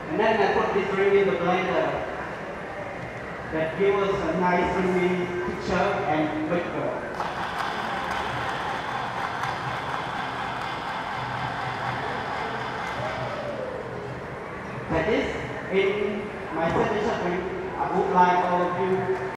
And then I put this drink in the blender. That gives us a nice creamy texture and flavor. That is, in my signature drink, I would like all of you